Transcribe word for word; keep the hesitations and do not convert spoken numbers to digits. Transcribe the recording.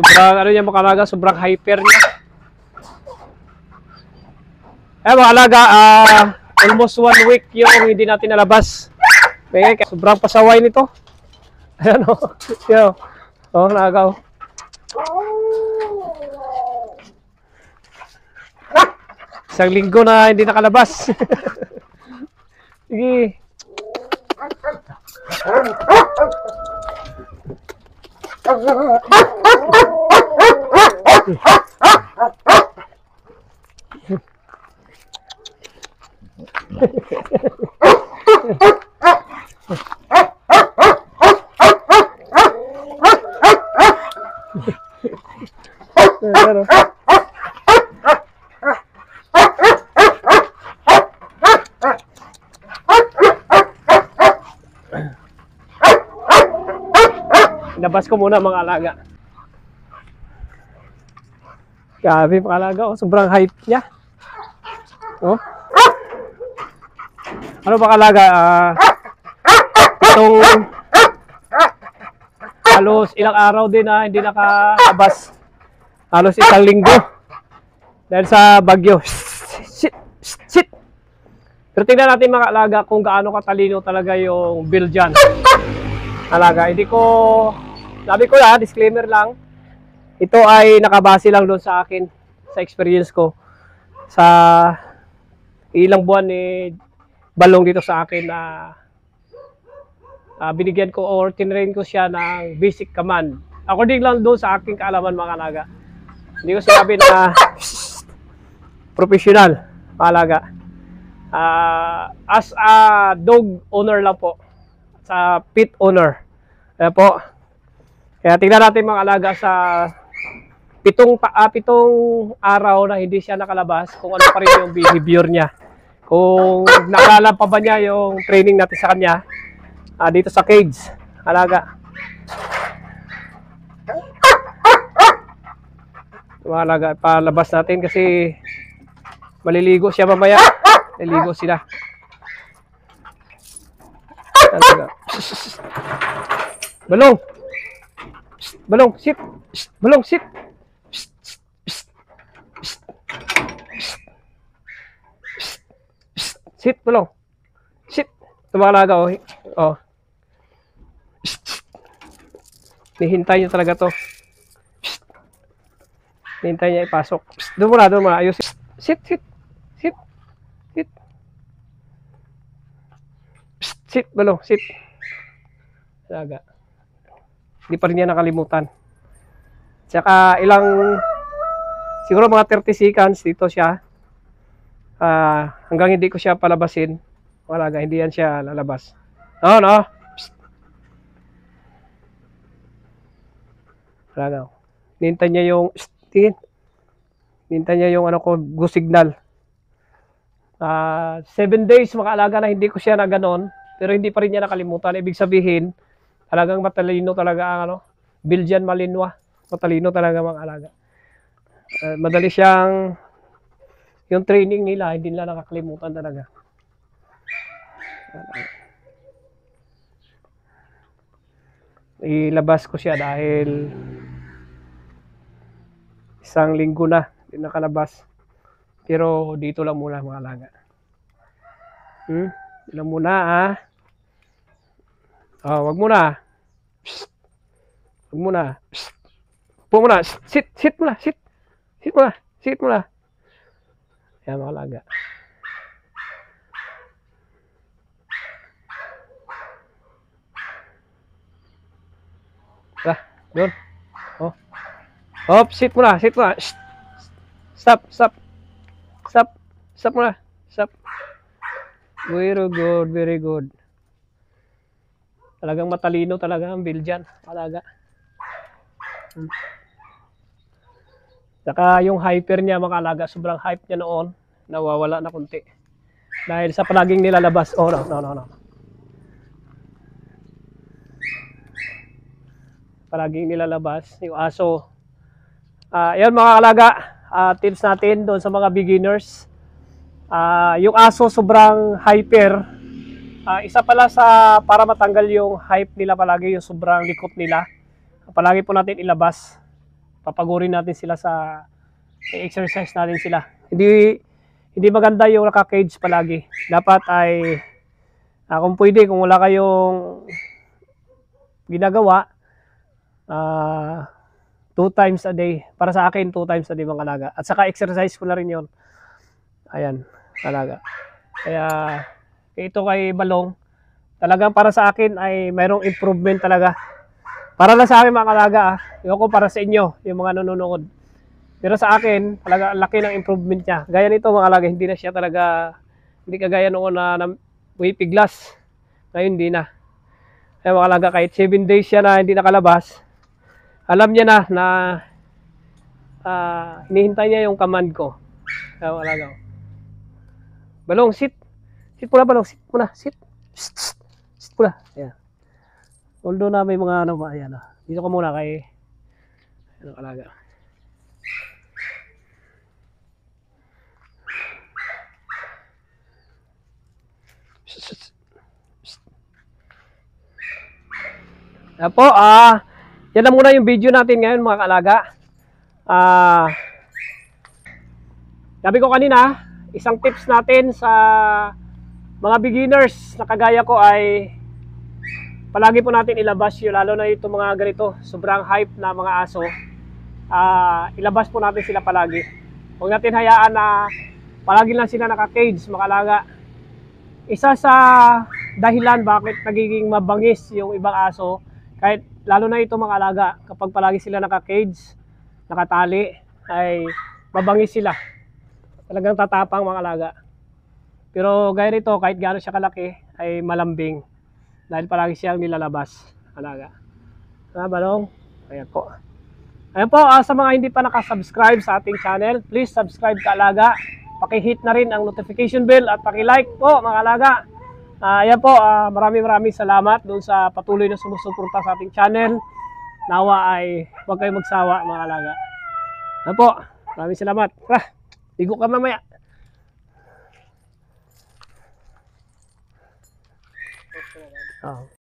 Sobrang ano niya mga alaga, sobrang hyper niya. Eh mga alaga, uh, almost one week yung hindi natin nalabas. Okay, sobrang pasaway nito. Ayan o. Yan o. O, nagaw. Isang linggo na hindi nakalabas. Sige. Labas ko muna mga alaga. Grabe mga alaga, oh, sobrang hype niya. Oh. Ano mga alaga? Uh, itong halos ilang araw din na hindi nakalabas. Halos isang linggo. Dahil sa bagyo. Shit! Shit! Pero tingnan natin mga alaga kung gaano katalino talaga yung Belgian. Alaga, hindi ko... Sabi ko na, disclaimer lang. Ito ay nakabase lang doon sa akin, sa experience ko. Sa ilang buwan ni balong dito sa akin na uh, binigyan ko or tinrain ko siya ng basic command. According lang doon sa aking kaalaman mga alaga. Hindi ko sinabi na professional mga alaga. Uh, as a dog owner lang po. Sa pet owner. Kaya po. Kaya tingnan natin mga alaga sa pitong, uh, pitong araw na hindi siya nakalabas kung ano pa rin yung behavior niya. Kung naalala pa ba niya yung training natin sa kanya uh, dito sa cage. Alaga. Mga alaga, palabas natin kasi maliligo siya mamaya. Maliligo sila. Alaga. Balong! Balong, sit! Balong, sit! Sit, balong! Sit! Ito mga alaga, oh. Oh. Nihintay niya talaga to. Nihintay niya ipasok. Doon muna, doon muna. Ayos. Sit, sit! Sit! Sit! Sit, balong, sit! Alaga. Hindi pa rin niya nakalimutan. Tsaka ilang, siguro mga thirty seconds dito siya. Uh, hanggang hindi ko siya palabasin. Wala ga, hindi yan siya lalabas. No, no. Wala ga. Nintay niya yung, tingin. Nintay niya yung ano ko, go signal. Uh, seven days makaalaga na hindi ko siya na ganon. Pero hindi pa rin niya nakalimutan. Ibig sabihin, talagang matalino talaga ang ano, Belgian Malinois. Matalino talaga mga alaga. Uh, madali siyang, yung training nila, hindi nila nakakalimutan talaga. Ilabas ko siya dahil isang linggo na, hindi nakalabas. Pero dito lang muna mga alaga. Hmm? Dito lang muna ah. Oh, wag muna. Psst. Wag muna. Psst. Po muna. Sit, sit muna, sit. Sit muna, sit muna. Yan mga alaga. Ah, doon. Oh. Hop, sit muna, sit muna. Shh. Stop, stop. Stop. Stop muna. Stop. Very good, very good. Talagang matalino talaga ang Belgian. Alaga. Hmm. Saka yung hyper niya mga alaga, sobrang hype niya noon. Nawawala na konti. Dahil sa palaging nilalabas. Oh, no, no, no, no. Palaging nilalabas. Yung aso. Uh, yan mga alaga. Uh, tips natin doon sa mga beginners. Uh, yung aso sobrang hyper. Uh, isa pala sa para matanggal yung hype nila palagi, yung sobrang likot nila. Palagi po natin ilabas. papagurin natin sila sa exercise natin sila. Hindi hindi maganda yung naka-cage palagi. Dapat ay uh, kung pwede, kung wala kayong ginagawa, uh, two times a day. Para sa akin, two times a day mga alaga. At saka exercise ko na rin yun. Ayan, alaga. Kaya ito kay Balong, talagang para sa akin ay mayroong improvement talaga. Para lang sa akin mga alaga, ah. Yung ko para sa inyo, yung mga nanonood. Pero sa akin, talaga laki ng improvement niya. Gaya nito mga alaga, hindi na siya talaga, hindi kagaya noon na, na piglas. Ngayon hindi na. Kaya mga alaga, kahit seven days siya na hindi nakalabas, alam niya na na uh, hinihintay niya yung command ko. Kaya mga alaga, Balong, sit. Sit muna, Balong, sit muna, sit. Sit, sit, sit muna. Ayan. Although na may mga ano, ayan. Dito ka muna kay ano alaga. Ayan po, ah, yan na muna yung video natin ngayon mga kaalaga. Ah, sabi ko kanina, isang tips natin sa mga beginners na kagaya ko ay palagi po natin ilabas yung lalo na itong mga ganito, sobrang hype na mga aso. Ah, ilabas po natin sila palagi. Huwag natin hayaan na palagi lang sila naka-cage mga kaalaga. Isa sa dahilan bakit nagiging mabangis yung ibang aso, kahit lalo na ito mga alaga, kapag palagi sila naka-cage, nakatali, ay mabangis sila. Talagang tatapang mga alaga. Pero gaya nito, kahit gaano siya kalaki, ay malambing. Dahil palagi siyang nilalabas, alaga. Ha, Balong? Ayan po. Ayan po, uh, sa mga hindi pa nakasubscribe sa ating channel, please subscribe ka alaga. Paki-hit na rin ang notification bell at paki-like po mga alaga. Uh, ayan po, uh, maraming maraming salamat doon sa patuloy na sumusuporta sa ating channel. Nawa ay huwag kayong magsawa mga alaga. Ayan po, maraming salamat. Ah, ligo ka mamaya. Oh.